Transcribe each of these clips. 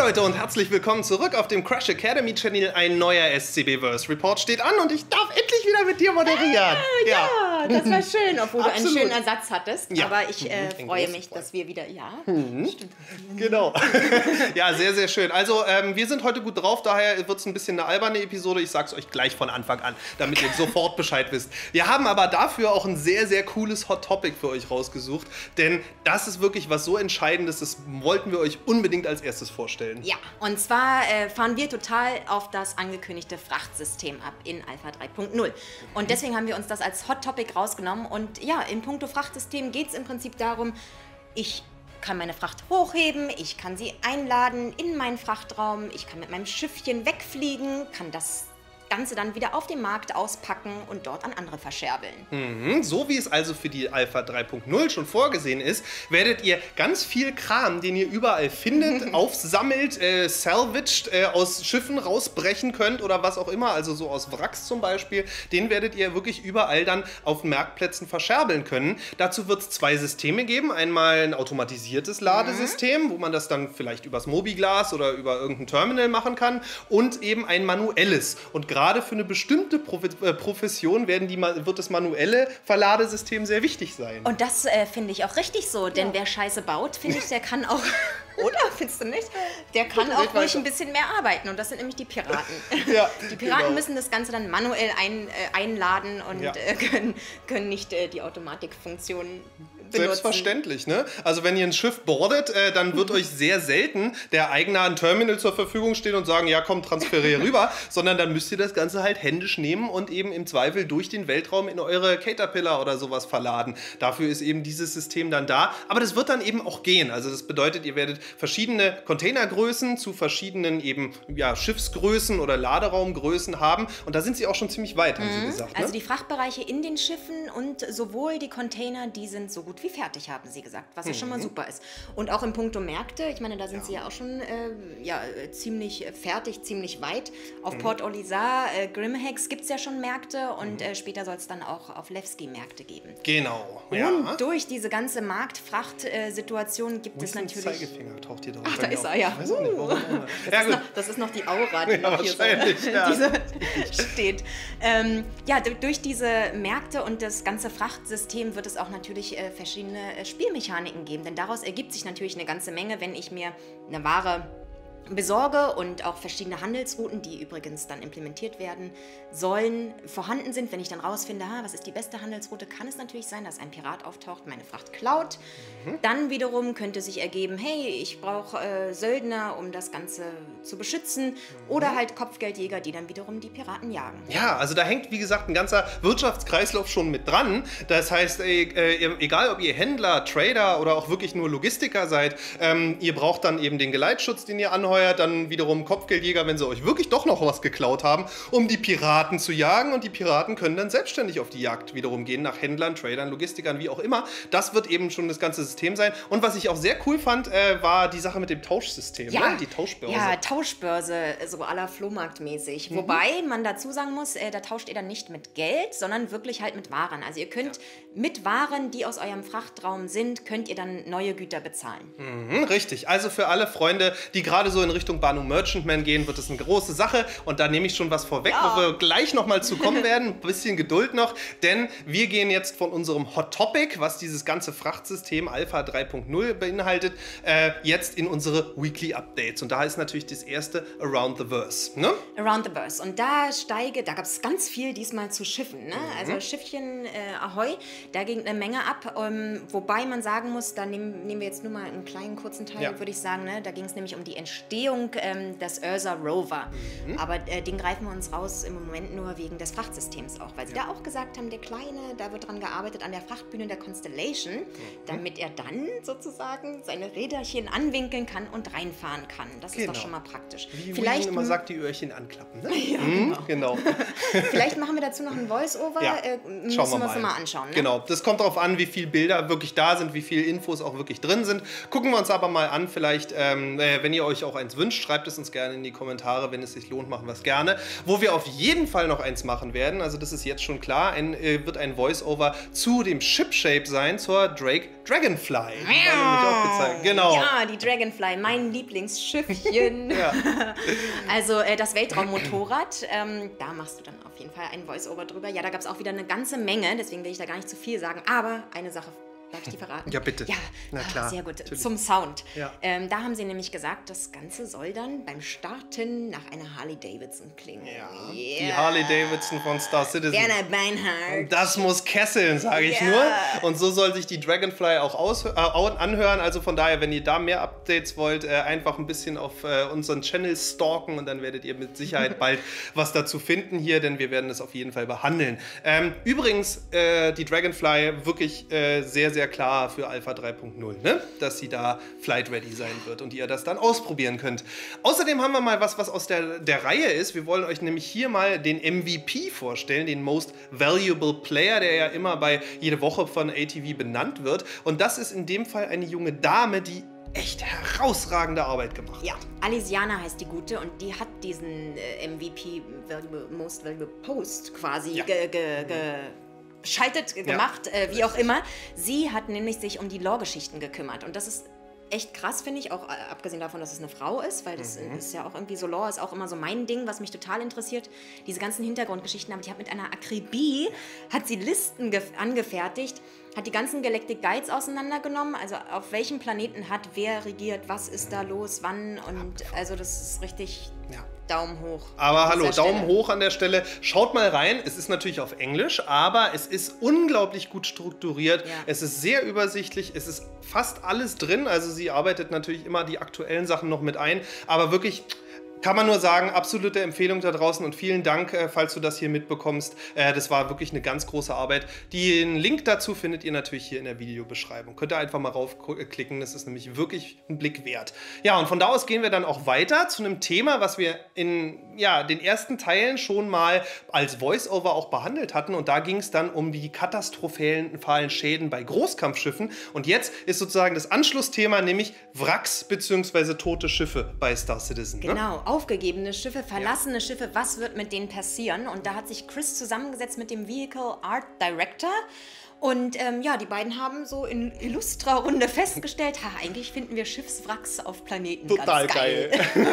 Leute und herzlich willkommen zurück auf dem Crash Academy Channel. Ein neuer SCB-Verse Report steht an und ich darf endlich wieder mit dir moderieren. Ja, das war schön, obwohl du einen schönen Ersatz hattest. Ja. Aber ich freue mich, dass wir wieder, stimmt. Genau. Ja, sehr, sehr schön. Also wir sind heute gut drauf, daher wird es ein bisschen eine alberne Episode. Ich sag's euch gleich von Anfang an, damit ihr sofort Bescheid wisst. Wir haben aber dafür auch ein sehr, sehr cooles Hot Topic für euch rausgesucht, denn das ist wirklich was so Entscheidendes, das wollten wir euch unbedingt als erstes vorstellen. Ja, und zwar fahren wir total auf das angekündigte Frachtsystem ab in Alpha 3.0. Und deswegen haben wir uns das als Hot Topic rausgenommen. Und ja, in puncto Frachtsystem geht es im Prinzip darum, ich kann meine Fracht hochheben, ich kann sie einladen in meinen Frachtraum, ich kann mit meinem Schiffchen wegfliegen, kann das Ganze dann wieder auf dem Markt auspacken und dort an andere verscherbeln. So wie es also für die Alpha 3.0 schon vorgesehen ist, werdet ihr ganz viel Kram, den ihr überall findet, aufsammelt, salvaged, aus Schiffen rausbrechen könnt oder was auch immer, also so aus Wracks zum Beispiel, den werdet ihr wirklich überall dann auf Marktplätzen verscherbeln können. Dazu wird es zwei Systeme geben. Einmal ein automatisiertes Ladesystem, wo man das dann vielleicht übers Mobiglas oder über irgendein Terminal machen kann, und eben ein manuelles. Und gerade für eine bestimmte Profession wird das manuelle Verladesystem sehr wichtig sein. Und das finde ich auch richtig so, denn wer Scheiße baut, finde ich, der kann auch, oder findest du nicht? Der kann auch ruhig ein bisschen mehr arbeiten, und das sind nämlich die Piraten. Ja, die Piraten müssen das Ganze dann manuell einladen und können nicht die Automatikfunktion benutzen. Selbstverständlich, ne? Also wenn ihr ein Schiff boardet, dann wird euch sehr selten der Eigner ein Terminal zur Verfügung stehen und sagen, ja komm, transferiere rüber, sondern dann müsst ihr das Ganze halt händisch nehmen und eben im Zweifel durch den Weltraum in eure Caterpillar oder sowas verladen. Dafür ist eben dieses System dann da, aber das wird dann eben auch gehen. Also das bedeutet, ihr werdet verschiedene Containergrößen zu verschiedenen eben Schiffsgrößen oder Laderaumgrößen haben, und da sind sie auch schon ziemlich weit, haben sie gesagt. Ne? Also die Frachtbereiche in den Schiffen und sowohl die Container, die sind so gut wie fertig, haben sie gesagt, was ja schon mal super ist. Und auch in puncto Märkte, ich meine, da sind sie ja auch schon ziemlich fertig, ziemlich weit. Auf Port Olisar, Grimhex gibt es ja schon Märkte, und später soll es dann auch auf Levski Märkte geben. Genau. Und durch diese ganze Marktfrachtsituation gibt es natürlich... Zeigefinger taucht hier drauf. Ach, da ist er, ja. Das ist noch die Aura, die noch hier steht. Durch diese Märkte und das ganze Frachtsystem wird es auch natürlich verschiedene Spielmechaniken geben, denn daraus ergibt sich natürlich eine ganze Menge, wenn ich mir eine Ware besorge und auch verschiedene Handelsrouten, die übrigens dann implementiert werden sollen, vorhanden sind. Wenn ich dann rausfinde, was ist die beste Handelsroute, kann es natürlich sein, dass ein Pirat auftaucht, meine Fracht klaut. Dann wiederum könnte sich ergeben, hey, ich brauche Söldner, um das Ganze zu beschützen, oder halt Kopfgeldjäger, die dann wiederum die Piraten jagen. Ja, also da hängt, wie gesagt, ein ganzer Wirtschaftskreislauf schon mit dran. Das heißt, egal ob ihr Händler, Trader oder auch wirklich nur Logistiker seid, ihr braucht dann eben den Geleitschutz, den ihr anheuert, dann wiederum Kopfgeldjäger, wenn sie euch wirklich doch noch was geklaut haben, um die Piraten zu jagen, und die Piraten können dann selbstständig auf die Jagd wiederum gehen, nach Händlern, Tradern, Logistikern, wie auch immer. Das wird eben schon das ganze System sein. Und was ich auch sehr cool fand, war die Sache mit dem Tauschsystem, ne? Die Tauschbörse. Ja, Tauschbörse, so à la Flohmarktmäßig. Wobei man dazu sagen muss, da tauscht ihr dann nicht mit Geld, sondern wirklich halt mit Waren. Also ihr könnt mit Waren, die aus eurem Frachtraum sind, könnt ihr dann neue Güter bezahlen. Richtig. Also für alle Freunde, die gerade so in Richtung Banu Merchantman gehen, wird es eine große Sache, und da nehme ich schon was vorweg, wo wir gleich nochmal zu kommen werden. Ein bisschen Geduld noch, denn wir gehen jetzt von unserem Hot Topic, was dieses ganze Frachtsystem Alpha 3.0 beinhaltet, jetzt in unsere Weekly Updates, und da ist natürlich das erste Around the Verse. Ne? Around the Verse. Und da gab es ganz viel diesmal zu Schiffen. Ne? Also Schiffchen Ahoi, da ging eine Menge ab, wobei man sagen muss, da nehmen wir jetzt nur mal einen kleinen kurzen Teil, würde ich sagen. Ne? Da ging es nämlich um die Entstehung des Ursa Rover. Aber den greifen wir uns raus im Moment nur wegen des Frachtsystems auch, weil sie da auch gesagt haben, der Kleine, da wird dran gearbeitet an der Frachtbühne der Constellation, damit er dann sozusagen seine Räderchen anwinkeln kann und reinfahren kann. Das ist doch schon mal praktisch. Wie William immer sagt, die Öhrchen anklappen. Ne? Ja, genau. Vielleicht machen wir dazu noch ein Voice-Over. Müssen wir uns mal anschauen. Ne? Genau, das kommt darauf an, wie viele Bilder wirklich da sind, wie viele Infos auch wirklich drin sind. Gucken wir uns aber mal an, vielleicht, wenn ihr euch auch eins wünscht, schreibt es uns gerne in die Kommentare. Wenn es sich lohnt, machen wir es gerne. Wo wir auf jeden Fall noch eins machen werden, also das ist jetzt schon klar, wird ein Voice-Over zu dem Shipshape sein, zur Drake Dragonfly. Die war nämlich auch gezeigt. Genau. Ja, die Dragonfly, mein Lieblingsschiffchen. Ja. Also das Weltraummotorrad, da machst du dann auf jeden Fall ein Voice-Over drüber. Ja, da gab es auch wieder eine ganze Menge, deswegen will ich da gar nicht zu viel sagen. Aber eine Sache, darf ich die verraten? Ja, bitte. Ja, na klar. Sehr gut. Natürlich. Zum Sound. Ja. Da haben sie nämlich gesagt, das Ganze soll dann beim Starten nach einer Harley-Davidson klingen. Ja, die Harley-Davidson von Star Citizen. Werner Beinhardt. Das muss kesseln, sage ich nur. Und so soll sich die Dragonfly auch anhören. Also von daher, wenn ihr da mehr Updates wollt, einfach ein bisschen auf unseren Channel stalken und dann werdet ihr mit Sicherheit bald was dazu finden hier, denn wir werden das auf jeden Fall behandeln. Übrigens, die Dragonfly wirklich sehr, sehr klar für Alpha 3.0, ne? Dass sie da flight ready sein wird und ihr das dann ausprobieren könnt. Außerdem haben wir mal was aus der Reihe ist. Wir wollen euch nämlich hier mal den MVP vorstellen, den Most Valuable Player, der ja immer bei jede Woche von ATV benannt wird. Und das ist in dem Fall eine junge Dame, die echt herausragende Arbeit gemacht hat. Ja, Alisiana heißt die Gute und die hat diesen MVP, Most Valuable Post quasi geschaltet, gemacht, wie auch immer. Sie hat nämlich sich um die Lore-Geschichten gekümmert und das ist echt krass, finde ich, auch abgesehen davon, dass es eine Frau ist, weil das ist ja auch irgendwie so, Lore ist auch immer so mein Ding, was mich total interessiert, diese ganzen Hintergrundgeschichten, aber die hat mit einer Akribie, hat sie Listen angefertigt, hat die ganzen Galactic Guides auseinandergenommen, also auf welchem Planeten hat wer regiert, was ist da los, wann und also das ist richtig Daumen hoch. Aber hallo, Daumen hoch an der Stelle. Schaut mal rein, es ist natürlich auf Englisch, aber es ist unglaublich gut strukturiert, es ist sehr übersichtlich, es ist fast alles drin, also sie arbeitet natürlich immer die aktuellen Sachen noch mit ein, aber wirklich kann man nur sagen, absolute Empfehlung da draußen und vielen Dank, falls du das hier mitbekommst. Das war wirklich eine ganz große Arbeit. Den Link dazu findet ihr natürlich hier in der Videobeschreibung. Könnt ihr einfach mal raufklicken, das ist nämlich wirklich ein Blick wert. Ja, und von da aus gehen wir dann auch weiter zu einem Thema, was wir in den ersten Teilen schon mal als Voice-Over auch behandelt hatten. Und da ging es dann um die katastrophalen Schäden bei Großkampfschiffen. Und jetzt ist sozusagen das Anschlussthema, nämlich Wracks bzw. tote Schiffe bei Star Citizen. Genau. Aufgegebene Schiffe, verlassene Schiffe, was wird mit denen passieren? Und da hat sich Chris zusammengesetzt mit dem Vehicle Art Director. Und die beiden haben so in illustrer Runde festgestellt, eigentlich finden wir Schiffswracks auf Planeten total ganz geil.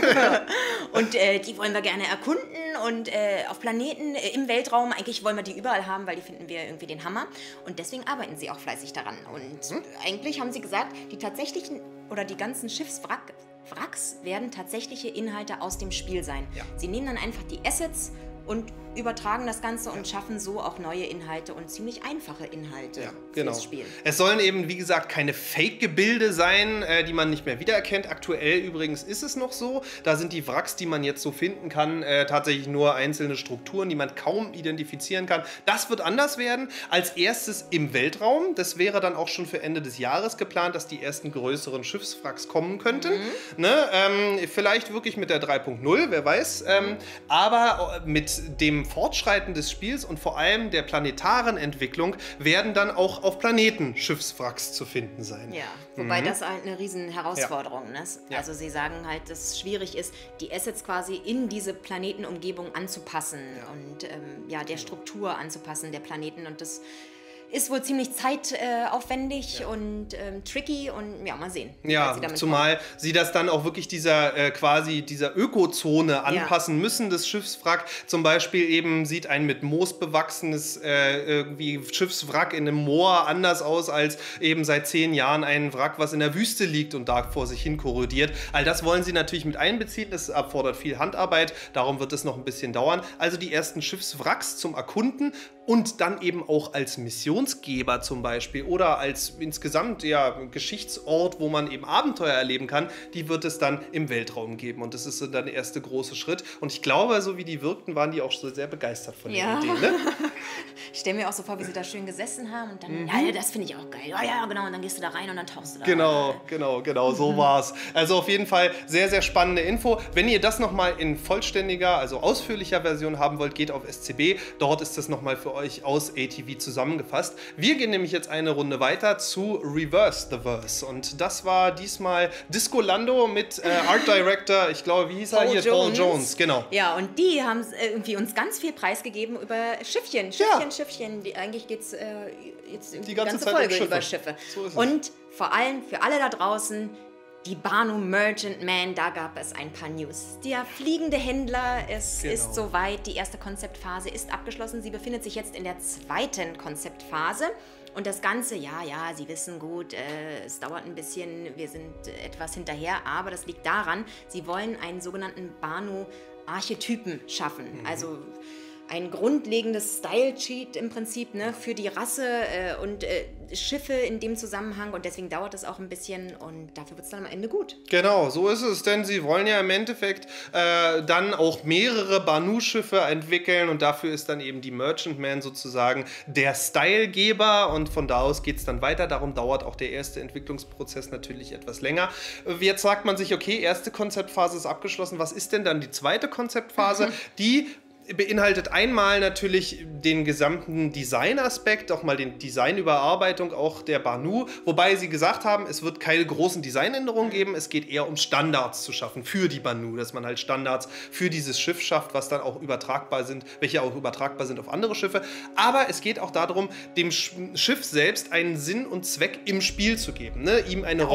Und die wollen wir gerne erkunden und auf Planeten im Weltraum, eigentlich wollen wir die überall haben, weil die finden wir irgendwie den Hammer. Und deswegen arbeiten sie auch fleißig daran. Und eigentlich haben sie gesagt, die tatsächlichen oder die ganzen Schiffswracks werden tatsächliche Inhalte aus dem Spiel sein. Ja. Sie nehmen dann einfach die Assets und übertragen das Ganze und schaffen so auch neue Inhalte und ziemlich einfache Inhalte fürs Spiel. Es sollen eben, wie gesagt, keine Fake-Gebilde sein, die man nicht mehr wiedererkennt. Aktuell übrigens ist es noch so. Da sind die Wracks, die man jetzt so finden kann, tatsächlich nur einzelne Strukturen, die man kaum identifizieren kann. Das wird anders werden. Als erstes im Weltraum. Das wäre dann auch schon für Ende des Jahres geplant, dass die ersten größeren Schiffswracks kommen könnten. Vielleicht wirklich mit der 3.0, wer weiß. Aber mit dem Fortschreiten des Spiels und vor allem der planetaren Entwicklung werden dann auch auf Planeten Schiffswracks zu finden sein. Ja, wobei das halt eine riesen Herausforderung ist. Ja. Also sie sagen halt, dass es schwierig ist, die Assets quasi in diese Planetenumgebung anzupassen und der Struktur anzupassen der Planeten und das ist wohl ziemlich zeitaufwendig und tricky und mal sehen. Ja, zumal sie das dann auch wirklich dieser Ökozone anpassen müssen, das Schiffswrack. Zum Beispiel eben sieht ein mit Moos bewachsenes Schiffswrack in einem Moor anders aus als eben seit 10 Jahren ein Wrack, was in der Wüste liegt und da vor sich hin korrodiert. All das wollen sie natürlich mit einbeziehen. Das erfordert viel Handarbeit, darum wird es noch ein bisschen dauern. Also die ersten Schiffswracks zum Erkunden und dann eben auch als Missionsgeber zum Beispiel oder als insgesamt Geschichtsort, wo man eben Abenteuer erleben kann, die wird es dann im Weltraum geben. Und das ist dann der erste große Schritt. Und ich glaube, so wie die wirkten, waren die auch so sehr begeistert von der Idee. Ne? Ich stelle mir auch so vor, wie sie da schön gesessen haben und dann, das finde ich auch geil. Ja, genau, und dann gehst du da rein und dann tauchst du da rein. Genau, so war's. Also auf jeden Fall sehr, sehr spannende Info. Wenn ihr das nochmal in vollständiger, also ausführlicher Version haben wollt, geht auf SCB. Dort ist das nochmal für euch aus ATV zusammengefasst. Wir gehen nämlich jetzt eine Runde weiter zu Reverse the Verse. Und das war diesmal Disco Lando mit Art Director, ich glaube, wie hieß er hier? Paul Jones, genau. Ja, und die haben irgendwie uns ganz viel preisgegeben über Schiffchen. Eigentlich geht es jetzt die ganze Folge über Schiffe. So und vor allem für alle da draußen, die Banu Merchantman, da gab es ein paar News. Der fliegende Händler, es ist soweit, die erste Konzeptphase ist abgeschlossen. Sie befindet sich jetzt in der zweiten Konzeptphase. Und das Ganze, ja, Sie wissen gut, es dauert ein bisschen, wir sind etwas hinterher, aber das liegt daran, sie wollen einen sogenannten Banu-Archetypen schaffen. Also ein grundlegendes Style-Sheet im Prinzip, ne, für die Rasse und Schiffe in dem Zusammenhang, und deswegen dauert es auch ein bisschen und dafür wird es dann am Ende gut. Genau, so ist es, denn sie wollen ja im Endeffekt dann auch mehrere Banu-Schiffe entwickeln und dafür ist dann eben die Merchantman sozusagen der Stylegeber und von da aus geht es dann weiter. Darum dauert auch der erste Entwicklungsprozess natürlich etwas länger. Jetzt sagt man sich, okay, erste Konzeptphase ist abgeschlossen. Was ist denn dann die zweite Konzeptphase? Die beinhaltet einmal natürlich den gesamten Designaspekt, auch mal die Designüberarbeitung auch der Banu, wobei sie gesagt haben, es wird keine großen Designänderungen geben, es geht eher um Standards zu schaffen für die Banu, dass man halt Standards für dieses Schiff schafft, was dann auch übertragbar sind, welche auch übertragbar sind auf andere Schiffe, aber es geht auch darum, dem Schiff selbst einen Sinn und Zweck im Spiel zu geben, ne? Ihm eine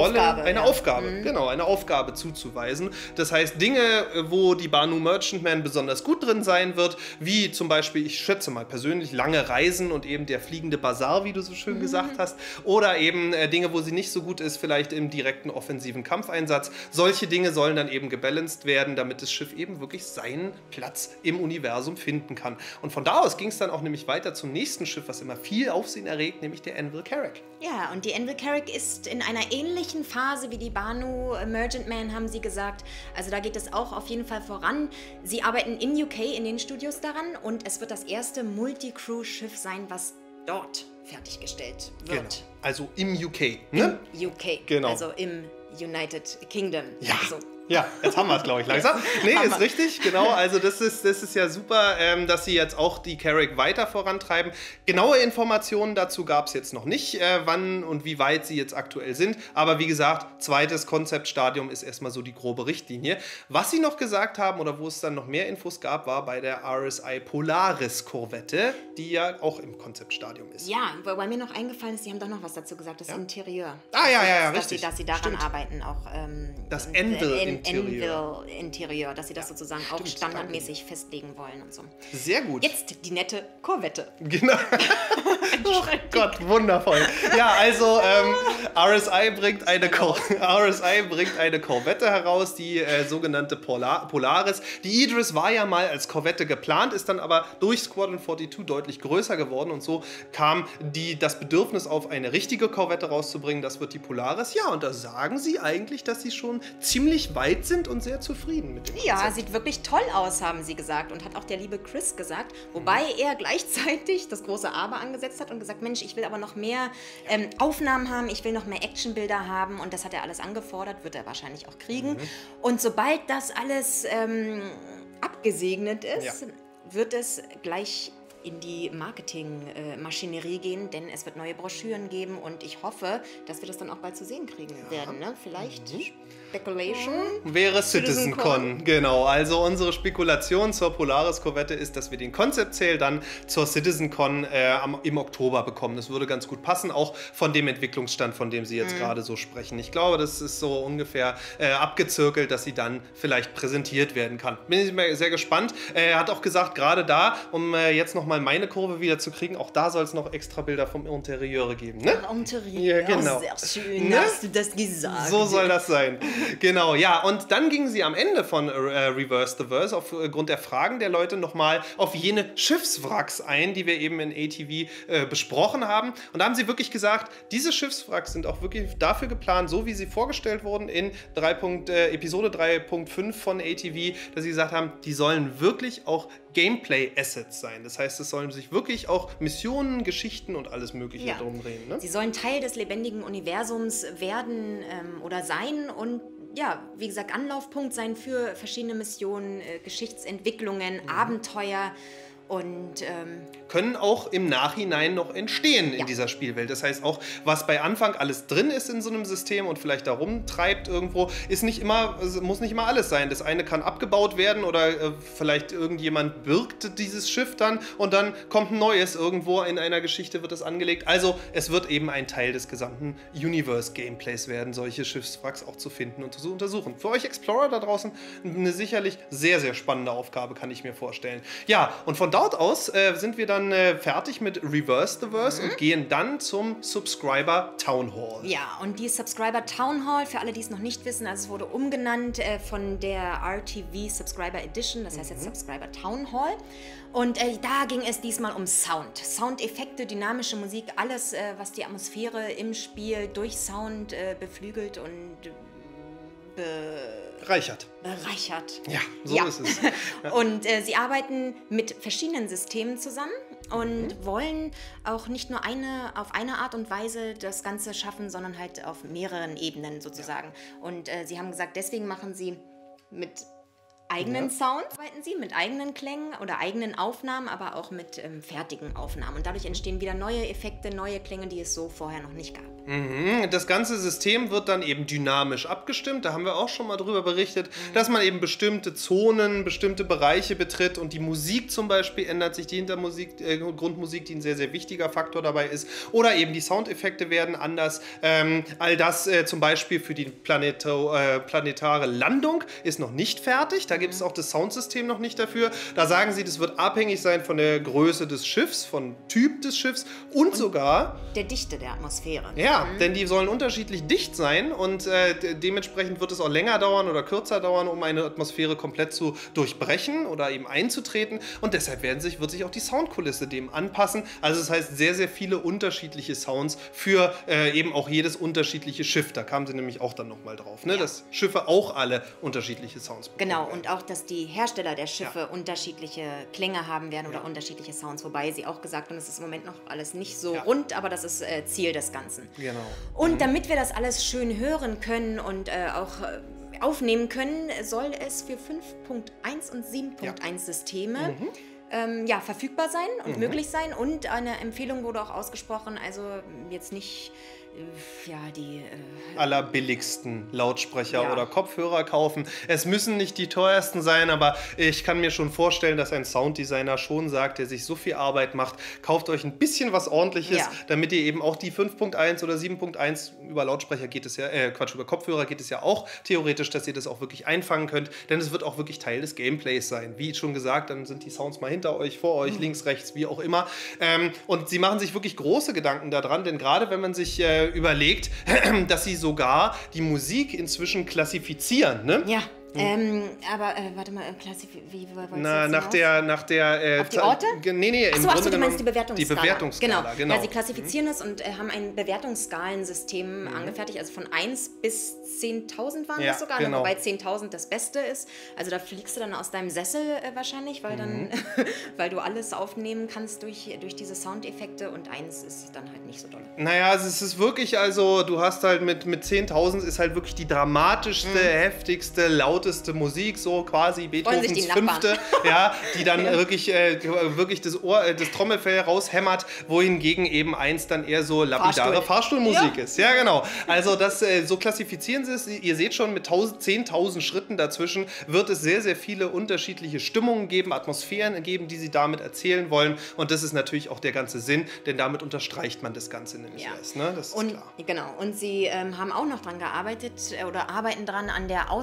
Aufgabe zuzuweisen. Das heißt, Dinge, wo die Banu Merchantman besonders gut drin sein wird, wie zum Beispiel, ich schätze mal persönlich, lange Reisen und eben der fliegende Bazar, wie du so schön gesagt hast, oder eben Dinge, wo sie nicht so gut ist, vielleicht im direkten offensiven Kampfeinsatz. Solche Dinge sollen dann eben gebalanced werden, damit das Schiff eben wirklich seinen Platz im Universum finden kann. Und von da aus ging es dann auch nämlich weiter zum nächsten Schiff, was immer viel Aufsehen erregt, nämlich der Anvil Carrack. Ja, und die Anvil Carrack ist in einer ähnlichen Phase wie die Banu Merchantman, haben sie gesagt. Also da geht es auch auf jeden Fall voran. Sie arbeiten in UK, in den Studios daran, und es wird das erste Multicrew-Schiff sein, was dort fertiggestellt wird. Genau. Also im UK, ne? Im UK, genau. Also im United Kingdom. Ja. Also. Ja, jetzt haben wir es, glaube ich, langsam. Nee, ist richtig, genau. Also das ist ja super, dass sie jetzt auch die Carrack weiter vorantreiben. Genaue Informationen dazu gab es jetzt noch nicht, wann und wie weit sie jetzt aktuell sind. Aber wie gesagt, zweites Konzeptstadium ist erstmal so die grobe Richtlinie. Was sie noch gesagt haben oder wo es dann noch mehr Infos gab, war bei der RSI Polaris Korvette, die ja auch im Konzeptstadium ist. Ja, weil mir noch eingefallen ist, sie haben doch noch was dazu gesagt, das Interieur. Richtig. Dass sie daran arbeiten, auch das Anvil Interieur, dass sie das sozusagen auch standardmäßig festlegen wollen und so. Sehr gut. Jetzt die nette Korvette. Genau. Oh Gott, wundervoll. Ja, also RSI bringt eine Korvette heraus, die sogenannte Polaris. Die Idris war ja mal als Korvette geplant, ist dann aber durch Squadron 42 deutlich größer geworden und so kam das Bedürfnis auf, eine richtige Korvette rauszubringen. Das wird die Polaris. Ja, und da sagen sie eigentlich, dass sie schon ziemlich weit sind und sehr zufrieden mit dem Konzept. Ja, sieht wirklich toll aus, haben sie gesagt, und hat auch der liebe Chris gesagt, wobei er gleichzeitig das große Aber angesetzt hat und gesagt, Mensch, ich will aber noch mehr Aufnahmen haben, ich will noch mehr Actionbilder haben, und das hat er alles angefordert, wird er wahrscheinlich auch kriegen. Und sobald das alles abgesegnet ist, wird es gleich in die Marketingmaschinerie gehen, denn es wird neue Broschüren geben und ich hoffe, dass wir das dann auch bald zu sehen kriegen werden. Ne? Vielleicht Speculation wäre CitizenCon. Genau, also unsere Spekulation zur Polaris-Korvette ist, dass wir den Concept Sale dann zur CitizenCon im Oktober bekommen. Das würde ganz gut passen, auch von dem Entwicklungsstand, von dem Sie jetzt gerade so sprechen. Ich glaube, das ist so ungefähr abgezirkelt, dass sie dann vielleicht präsentiert werden kann. Bin ich mal sehr gespannt. Er hat auch gesagt, gerade da, um jetzt noch mal meine Kurve wieder zu kriegen, auch da soll es noch extra Bilder vom Interieur geben. Ne? Interieur, ja, genau. Sehr schön, ne? Hast du das gesagt. So soll das sein. Genau, ja. Und dann gingen sie am Ende von Reverse the Verse aufgrund der Fragen der Leute nochmal auf jene Schiffswracks ein, die wir eben in ATV besprochen haben. Und da haben sie wirklich gesagt, diese Schiffswracks sind auch wirklich dafür geplant, so wie sie vorgestellt wurden in Episode 3.5 von ATV, dass sie gesagt haben, die sollen wirklich auch Gameplay-Assets sein. Das heißt, es sollen sich wirklich auch Missionen, Geschichten und alles Mögliche drum drehen. Ne? Sie sollen Teil des lebendigen Universums werden oder sein und ja, wie gesagt, Anlaufpunkt sein für verschiedene Missionen, Geschichtsentwicklungen, Abenteuer. Und können auch im Nachhinein noch entstehen in dieser Spielwelt. Das heißt auch, was bei Anfang alles drin ist in so einem System und vielleicht da rumtreibt irgendwo, ist nicht immer, muss nicht immer alles sein. Das eine kann abgebaut werden oder vielleicht irgendjemand birgt dieses Schiff dann und dann kommt ein neues irgendwo in einer Geschichte, wird es angelegt. Also es wird eben ein Teil des gesamten Universe-Gameplays werden, solche Schiffswracks auch zu finden und zu untersuchen. Für euch Explorer da draußen eine sicherlich sehr, sehr spannende Aufgabe, kann ich mir vorstellen. Ja, und von dort aus sind wir dann fertig mit Reverse the Verse und gehen dann zum Subscriber Town Hall. Ja, und die Subscriber Town Hall, für alle, die es noch nicht wissen, also es wurde umgenannt von der RTV Subscriber Edition, das heißt jetzt Subscriber Town Hall. Und da ging es diesmal um Sound. Soundeffekte, dynamische Musik, alles, was die Atmosphäre im Spiel durch Sound beflügelt und bereichert. Ja, so ist es. Ja. Und sie arbeiten mit verschiedenen Systemen zusammen und wollen auch nicht nur auf eine Art und Weise das Ganze schaffen, sondern halt auf mehreren Ebenen sozusagen. Ja. Und sie haben gesagt, deswegen machen sie mit eigenen Sounds, arbeiten sie mit eigenen Klängen oder eigenen Aufnahmen, aber auch mit fertigen Aufnahmen. Und dadurch entstehen wieder neue Effekte, neue Klänge, die es so vorher noch nicht gab. Das ganze System wird dann eben dynamisch abgestimmt. Da haben wir auch schon mal drüber berichtet, dass man eben bestimmte Zonen, bestimmte Bereiche betritt und die Musik zum Beispiel ändert sich, die Grundmusik, die ein sehr, sehr wichtiger Faktor dabei ist. Oder eben die Soundeffekte werden anders. All das zum Beispiel für die planetare Landung ist noch nicht fertig. Da gibt es auch das Soundsystem noch nicht dafür. Da sagen sie, das wird abhängig sein von der Größe des Schiffs, vom Typ des Schiffs und sogar der Dichte der Atmosphäre. Ja, denn die sollen unterschiedlich dicht sein und dementsprechend wird es auch länger dauern oder kürzer dauern, um eine Atmosphäre komplett zu durchbrechen oder eben einzutreten. Und deshalb wird sich auch die Soundkulisse dem anpassen. Also das heißt, sehr, sehr viele unterschiedliche Sounds für eben auch jedes unterschiedliche Schiff. Da kamen sie nämlich auch dann nochmal drauf, ne? Dass Schiffe auch alle unterschiedliche Sounds bekommen. Genau, und auch, dass die Hersteller der Schiffe unterschiedliche Klänge haben werden oder unterschiedliche Sounds. Wobei sie auch gesagt haben, es ist im Moment noch alles nicht so rund, aber das ist Ziel des Ganzen. Genau. Und damit wir das alles schön hören können und auch aufnehmen können, soll es für 5.1 und 7.1 Systeme verfügbar sein und möglich sein. Und eine Empfehlung wurde auch ausgesprochen, also jetzt nicht die allerbilligsten Lautsprecher oder Kopfhörer kaufen. Es müssen nicht die teuersten sein, aber ich kann mir schon vorstellen, dass ein Sounddesigner schon sagt, der sich so viel Arbeit macht, kauft euch ein bisschen was Ordentliches, damit ihr eben auch die 5.1 oder 7.1 über Lautsprecher geht es ja, über Kopfhörer geht es ja auch theoretisch, dass ihr das auch wirklich einfangen könnt, denn es wird auch wirklich Teil des Gameplays sein. Wie schon gesagt, dann sind die Sounds mal hinter euch, vor euch, links, rechts, wie auch immer. Und sie machen sich wirklich große Gedanken daran, denn gerade wenn man sich überlegt, dass sie sogar die Musik inzwischen klassifizieren, ne? Ja. Aber warte mal, wie wolltest du nach der auf die Orte? Nee, Achso, du meinst die Bewertungsskala. Die Bewertungsskala, genau. Ja, sie klassifizieren es und haben ein Bewertungsskalensystem angefertigt, also von 1 bis 10.000 waren das sogar, wobei 10.000 das Beste ist. Also da fliegst du dann aus deinem Sessel wahrscheinlich, weil weil du alles aufnehmen kannst durch diese Soundeffekte und 1 ist dann halt nicht so doll. Naja, es ist wirklich, also du hast halt mit 10.000 ist halt wirklich die dramatischste, heftigste, lauteste Musik, so quasi Beethovens Fünfte, die dann wirklich das Trommelfell raushämmert, wohingegen eben 1 dann eher so lapidare Fahrstuhlmusik ist. Ja, genau. Also so klassifizieren sie es. Ihr seht schon, mit 10.000 Schritten dazwischen wird es sehr, sehr viele unterschiedliche Stimmungen geben, Atmosphären geben, die sie damit erzählen wollen. Und das ist natürlich auch der ganze Sinn, denn damit unterstreicht man das Ganze nämlich erst. Ne? Das ist klar. Genau. Und sie haben auch noch dran gearbeitet oder arbeiten dran an der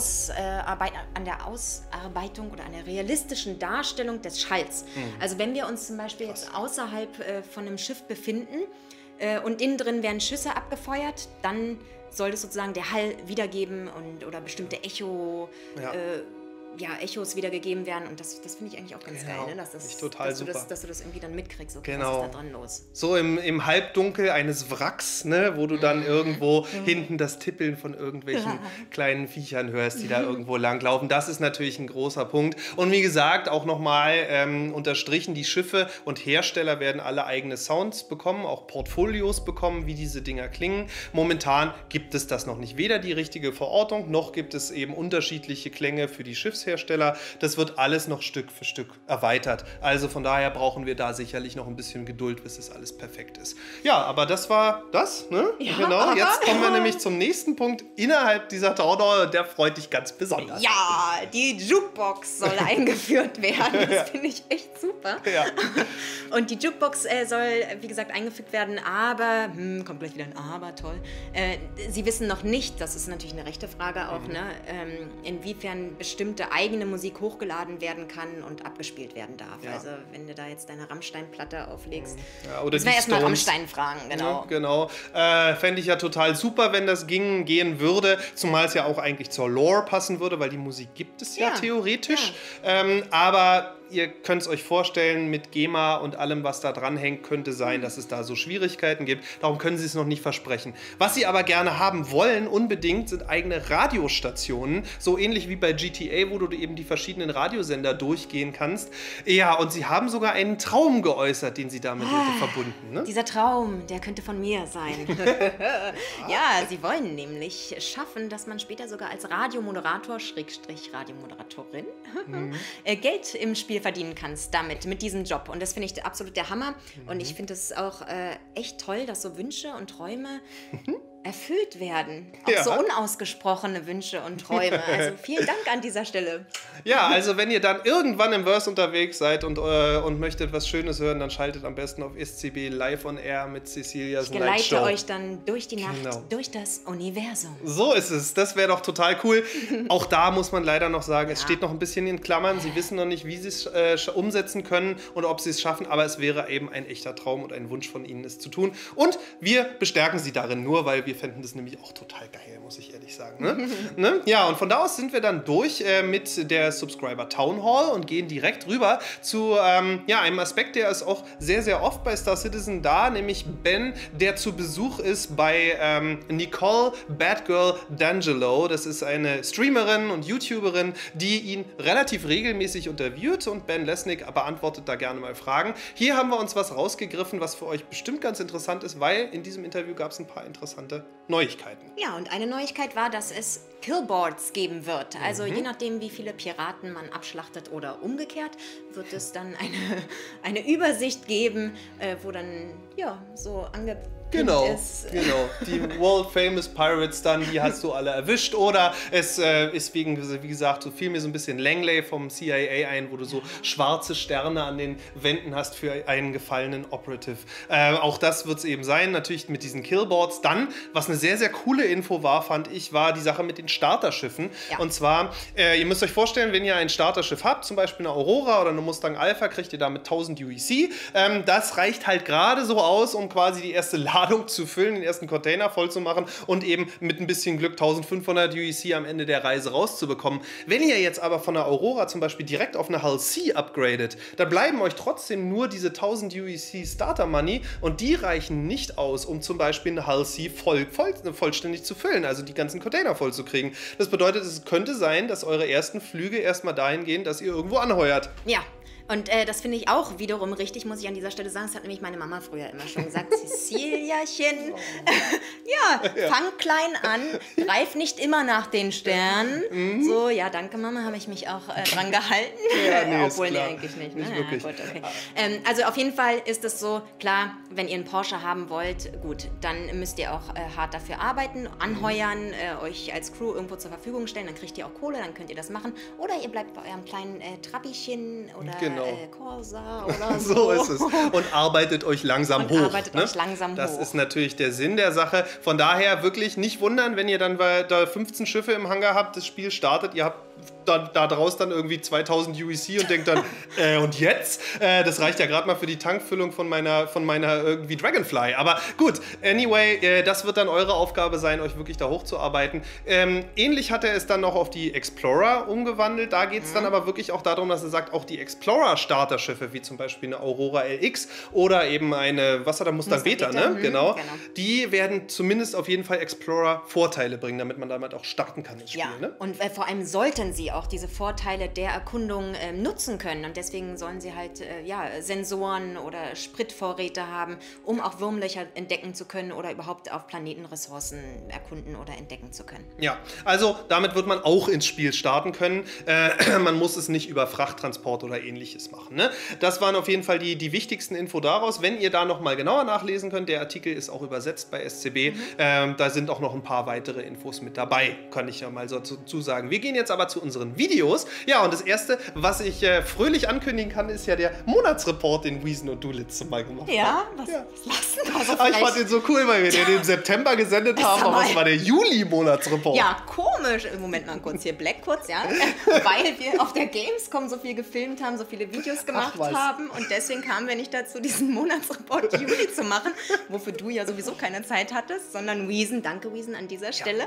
Ausarbeitung oder an der realistischen Darstellung des Schalls. Also wenn wir uns zum Beispiel jetzt außerhalb von einem Schiff befinden und innen drin werden Schüsse abgefeuert, dann soll das sozusagen der Hall wiedergeben oder bestimmte Echos wiedergegeben werden und das finde ich eigentlich auch ganz geil, ne? Dass du das irgendwie dann mitkriegst, okay, was ist da dran los? So im Halbdunkel eines Wracks, ne, wo du dann irgendwo hinten das Tippeln von irgendwelchen kleinen Viechern hörst, die da irgendwo langlaufen. Das ist natürlich ein großer Punkt. Und wie gesagt, auch nochmal unterstrichen, die Schiffe und Hersteller werden alle eigene Sounds bekommen, auch Portfolios bekommen, wie diese Dinger klingen. Momentan gibt es das noch nicht. Weder die richtige Verortung, noch gibt es eben unterschiedliche Klänge für die Schiffs Schiffshersteller. Das wird alles noch Stück für Stück erweitert. Also von daher brauchen wir da sicherlich noch ein bisschen Geduld, bis es alles perfekt ist. Ja, aber das war das, ne? Ja, genau. Jetzt kommen wir nämlich zum nächsten Punkt innerhalb dieser Countdown. Der freut dich ganz besonders. Ja, die Jukebox soll eingeführt werden. Das finde ich echt super. Ja. Und die Jukebox soll, wie gesagt, eingefügt werden, aber, kommt gleich wieder ein Aber, toll. Sie wissen noch nicht, das ist natürlich eine rechte Frage auch, ne, inwiefern bestimmte eigene Musik hochgeladen werden kann und abgespielt werden darf. Ja. Also wenn du da jetzt deine Rammstein-Platte auflegst, ja, oder müssen wir erstmal Rammstein fragen, genau. Ja, genau. Fände ich ja total super, wenn das gehen würde, zumal es ja auch eigentlich zur Lore passen würde, weil die Musik gibt es ja theoretisch. Ja. Aber ihr könnt es euch vorstellen, mit GEMA und allem, was da dran hängt, könnte sein, dass es da so Schwierigkeiten gibt. Darum können sie es noch nicht versprechen. Was sie aber gerne haben wollen, unbedingt, sind eigene Radiostationen. So ähnlich wie bei GTA, wo du eben die verschiedenen Radiosender durchgehen kannst. Ja, und sie haben sogar einen Traum geäußert, den sie damit verbunden. Ne? Dieser Traum, der könnte von mir sein. Ja, sie wollen nämlich schaffen, dass man später sogar als Radiomoderator, Radiomoderatorin, Geld im Spiel verdienen kannst mit diesem Job. Und das finde ich absolut der Hammer. Und ich finde es auch echt toll, dass so Wünsche und Träume erfüllt werden. Auch so unausgesprochene Wünsche und Träume. Also vielen Dank an dieser Stelle. Ja, also wenn ihr dann irgendwann im Verse unterwegs seid und möchtet was Schönes hören, dann schaltet am besten auf SCB Live on Air mit Cecilias Night Show. Ich geleite euch dann durch die Nacht, durch das Universum. So ist es. Das wäre doch total cool. Auch da muss man leider noch sagen, es steht noch ein bisschen in Klammern. Sie wissen noch nicht, wie sie es umsetzen können und ob sie es schaffen, aber es wäre eben ein echter Traum und ein Wunsch von ihnen, es zu tun. Und wir bestärken sie darin nur, weil wir fänden das nämlich auch total geil, muss ich ehrlich sagen. Ne? Ja, und von da aus sind wir dann durch mit der Subscriber Town Hall und gehen direkt rüber zu einem Aspekt, der ist auch sehr, sehr oft bei Star Citizen da, nämlich Ben, der zu Besuch ist bei Nicole Batgirl D'Angelo. Das ist eine Streamerin und YouTuberin, die ihn relativ regelmäßig interviewt und Ben Lesnick beantwortet da gerne mal Fragen. Hier haben wir uns was rausgegriffen, was für euch bestimmt ganz interessant ist, weil in diesem Interview gab es ein paar interessante Neuigkeiten. Ja, und eine Neuigkeit war, dass es Killboards geben wird. Also je nachdem, wie viele Piraten man abschlachtet oder umgekehrt, wird es dann eine Übersicht geben, wo dann so angepinnt ist. Genau. Die World Famous Pirates dann, die hast du alle erwischt. Oder es ist wie gesagt, so fiel mir so ein bisschen Langley vom CIA ein, wo du so schwarze Sterne an den Wänden hast für einen gefallenen Operative. Auch das wird es eben sein, natürlich mit diesen Killboards. Dann, was eine sehr, sehr coole Info war, fand ich, war die Sache mit den Starterschiffen. Ja. Und zwar, ihr müsst euch vorstellen, wenn ihr ein Starterschiff habt, zum Beispiel eine Aurora oder eine Mustang Alpha, kriegt ihr damit 1000 UEC. Das reicht halt gerade so aus, um quasi die erste Ladung zu füllen, den ersten Container voll zu machen und eben mit ein bisschen Glück 1500 UEC am Ende der Reise rauszubekommen. Wenn ihr jetzt aber von der Aurora zum Beispiel direkt auf eine Hull C upgradet, dann bleiben euch trotzdem nur diese 1000 UEC Starter Money und die reichen nicht aus, um zum Beispiel eine Hull C vollständig zu füllen, also die ganzen Container voll zu kriegen. Das bedeutet, es könnte sein, dass eure ersten Flüge erstmal dahin gehen, dass ihr irgendwo anheuert. Ja. Und das finde ich auch wiederum richtig, muss ich an dieser Stelle sagen. Das hat nämlich meine Mama früher immer schon gesagt. Ceciliachen, fang klein an, greif nicht immer nach den Sternen. So, ja, danke Mama, habe ich mich auch dran gehalten. Ja, obwohl, nee, eigentlich nicht. Ne? Nicht wirklich. Ja, gut, okay. Also auf jeden Fall ist es so, klar, wenn ihr einen Porsche haben wollt, gut, dann müsst ihr auch hart dafür arbeiten, anheuern, euch als Crew irgendwo zur Verfügung stellen, dann kriegt ihr auch Kohle, dann könnt ihr das machen. Oder ihr bleibt bei eurem kleinen Trabbichen oder Corsa oder so. So ist es. Und arbeitet euch langsam hoch. Das ist natürlich der Sinn der Sache. Von daher wirklich nicht wundern, wenn ihr dann da 15 Schiffe im Hangar habt, das Spiel startet, ihr habt da draus dann irgendwie 2000 UEC und denkt dann, und jetzt? Das reicht ja gerade mal für die Tankfüllung von meiner irgendwie Dragonfly. Aber gut, anyway, das wird dann eure Aufgabe sein, euch wirklich da hochzuarbeiten. Ähnlich hat er es dann noch auf die Explorer umgewandelt. Da geht es dann aber wirklich auch darum, dass er sagt, auch die Explorer-Starterschiffe, wie zum Beispiel eine Aurora LX oder eben eine, was hat er, Mustang Beta, ne? Genau. Die werden zumindest auf jeden Fall Explorer-Vorteile bringen, damit man damit auch starten kann ins Spiel. Ja, ne? Und vor allem sollten sie auch diese Vorteile der Erkundung nutzen können. Und deswegen sollen sie halt Sensoren oder Spritvorräte haben, um auch Wurmlöcher entdecken zu können oder überhaupt auf Planeten Ressourcen erkunden oder entdecken zu können. Ja, also damit wird man auch ins Spiel starten können. Man muss es nicht über Frachttransport oder ähnliches machen. Ne? Das waren auf jeden Fall die wichtigsten Info daraus. Wenn ihr da nochmal genauer nachlesen könnt, der Artikel ist auch übersetzt bei SCB. Da sind auch noch ein paar weitere Infos mit dabei, kann ich ja mal so dazu sagen. Wir gehen jetzt aber zu unseren Videos. Ja, und das erste, was ich fröhlich ankündigen kann, ist ja der Monatsreport, den Wiesen und Dulitz mal gemacht haben. Ja, was lassen da so ich fand den so cool, weil wir den im September gesendet haben, aber es war der Juli-Monatsreport. Ja, komisch. Moment mal kurz hier, Black kurz, ja. Weil wir auf der Gamescom so viel gefilmt haben, so viele Videos gemacht haben und deswegen kamen wir nicht dazu, diesen Monatsreport Juli zu machen, wofür du ja sowieso keine Zeit hattest, sondern Wiesen, danke Wiesen an dieser Stelle.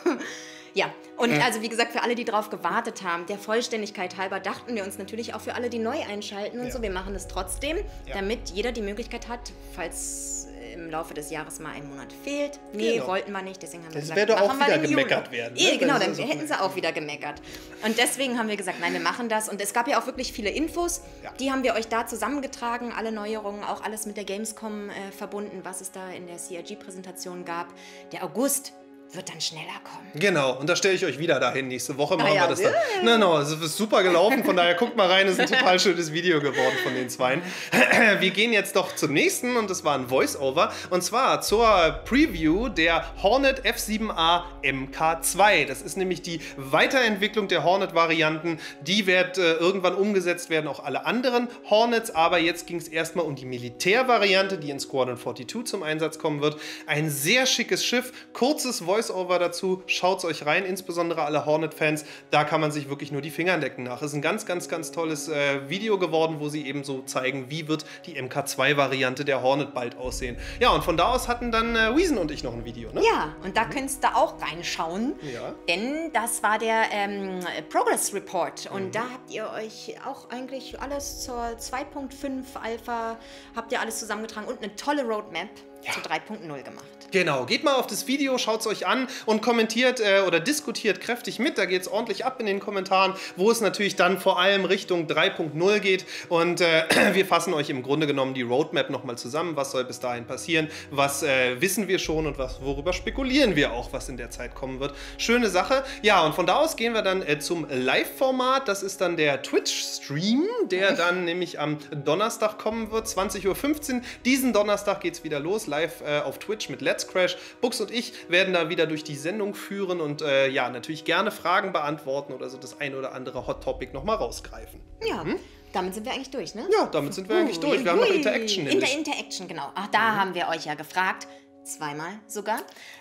Ja, und also wie gesagt, für alle, die drauf gewartet haben, der Vollständigkeit halber dachten wir uns natürlich auch für alle, die neu einschalten und so, wir machen es trotzdem, damit jeder die Möglichkeit hat, falls im Laufe des Jahres mal ein Monat fehlt. Nee, wollten wir nicht, deswegen haben wir gesagt, machen wir den Juli. Werden. Ne? Genau, dann hätten sie auch wieder gemeckert. Und deswegen haben wir gesagt, nein, wir machen das. Und es gab ja auch wirklich viele Infos, die haben wir euch da zusammengetragen, alle Neuerungen, auch alles mit der Gamescom verbunden, was es da in der CRG-Präsentation gab. Der August wird dann schneller kommen. Genau, und da stelle ich euch wieder dahin. Nächste Woche machen wir das dann. No, es ist super gelaufen, von daher guckt mal rein, es ist ein total schönes Video geworden von den Zweien. Wir gehen jetzt doch zum nächsten und das war ein Voice-Over und zwar zur Preview der Hornet F7A Mk2. Das ist nämlich die Weiterentwicklung der Hornet-Varianten. Die wird irgendwann umgesetzt werden, auch alle anderen Hornets, aber jetzt ging es erstmal um die Militärvariante, die in Squadron 42 zum Einsatz kommen wird. Ein sehr schickes Schiff, kurzes Voice-Over dazu, schaut es euch rein, insbesondere alle Hornet-Fans, da kann man sich wirklich nur die Finger lecken nach. Es ist ein ganz, ganz, ganz tolles Video geworden, wo sie eben so zeigen, wie wird die MK2-Variante der Hornet bald aussehen. Ja, und von da aus hatten dann Wiesen und ich noch ein Video, ne? Ja, und da könntest du auch reinschauen, denn das war der Progress Report und da habt ihr euch auch eigentlich alles zur 2.5 Alpha, habt ihr alles zusammengetragen und eine tolle Roadmap zu 3.0 gemacht. Genau, geht mal auf das Video, schaut es euch an und kommentiert oder diskutiert kräftig mit. Da geht es ordentlich ab in den Kommentaren, wo es natürlich dann vor allem Richtung 3.0 geht. Und wir fassen euch im Grunde genommen die Roadmap nochmal zusammen. Was soll bis dahin passieren? Was wissen wir schon und worüber spekulieren wir auch, was in der Zeit kommen wird? Schöne Sache. Ja, und von da aus gehen wir dann zum Live-Format. Das ist dann der Twitch-Stream, der dann nämlich am Donnerstag kommen wird, 20:15 Uhr. Diesen Donnerstag geht es wieder los, live auf Twitch mit Let's Crash. Bux und ich werden da wieder durch die Sendung führen und ja, natürlich gerne Fragen beantworten oder so das ein oder andere Hot Topic nochmal rausgreifen. Ja, damit sind wir eigentlich durch, ne? Ja, damit sind wir eigentlich durch. Wir haben noch Interaction. In der Interaction, genau. Ach, da haben wir euch ja gefragt. Zweimal sogar.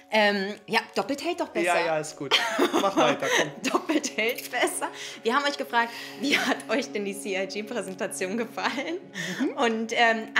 Ja, doppelt hält doch besser. Ja, ist gut. Mach weiter, komm. Doppelt hält besser. Wir haben euch gefragt, wie hat euch denn die CRG-Präsentation gefallen? Und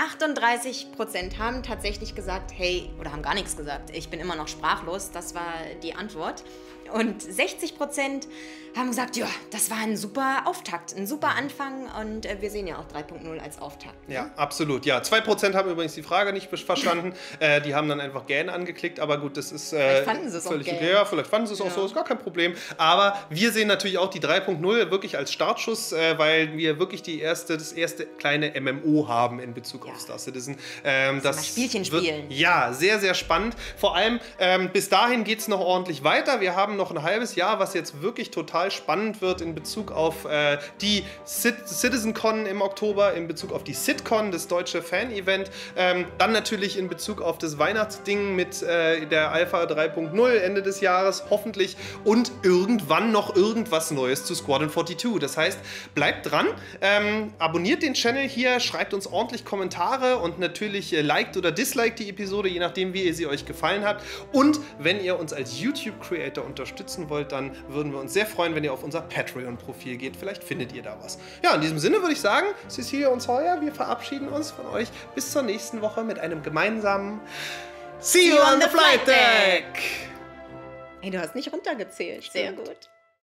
38% haben tatsächlich gesagt, hey, oder haben gar nichts gesagt, ich bin immer noch sprachlos. Das war die Antwort. Und 60% haben gesagt, ja, das war ein super Auftakt, ein super Anfang und wir sehen ja auch 3.0 als Auftakt. Ja, absolut. Ja, 2% haben übrigens die Frage nicht verstanden. Die haben dann einfach Gähn angeklickt, aber gut, das ist vielleicht fanden sie es völlig auch okay. Ja, vielleicht fanden sie es auch so, ist gar kein Problem. Aber wir sehen natürlich auch die 3.0 wirklich als Startschuss, weil wir wirklich das erste kleine MMO haben in Bezug auf Star Citizen. Das Spielchen spielen. Ja, sehr, sehr spannend. Vor allem, bis dahin geht es noch ordentlich weiter. Wir haben noch ein halbes Jahr, was jetzt wirklich total spannend wird in Bezug auf die CitizenCon im Oktober, in Bezug auf die CitCon, das deutsche Fan-Event. Dann natürlich in Bezug auf das Weihnachtsding mit der Alpha 3.0 Ende des Jahres, hoffentlich. Und irgendwann noch irgendwas Neues zu Squadron 42. Das heißt, bleibt dran, abonniert den Channel hier, schreibt uns ordentlich Kommentare und natürlich liked oder disliked die Episode, je nachdem, wie ihr sie euch gefallen hat. Und wenn ihr uns als YouTube-Creator unterstützen wollt, dann würden wir uns sehr freuen, wenn ihr auf unser Patreon-Profil geht. Vielleicht findet ihr da was. Ja, in diesem Sinne würde ich sagen, Cecilia und Sawyer, wir verabschieden uns von euch bis zur nächsten Woche mit einem gemeinsamen See you on the flight deck! Hey, du hast nicht runtergezählt. Stimmt. Sehr gut.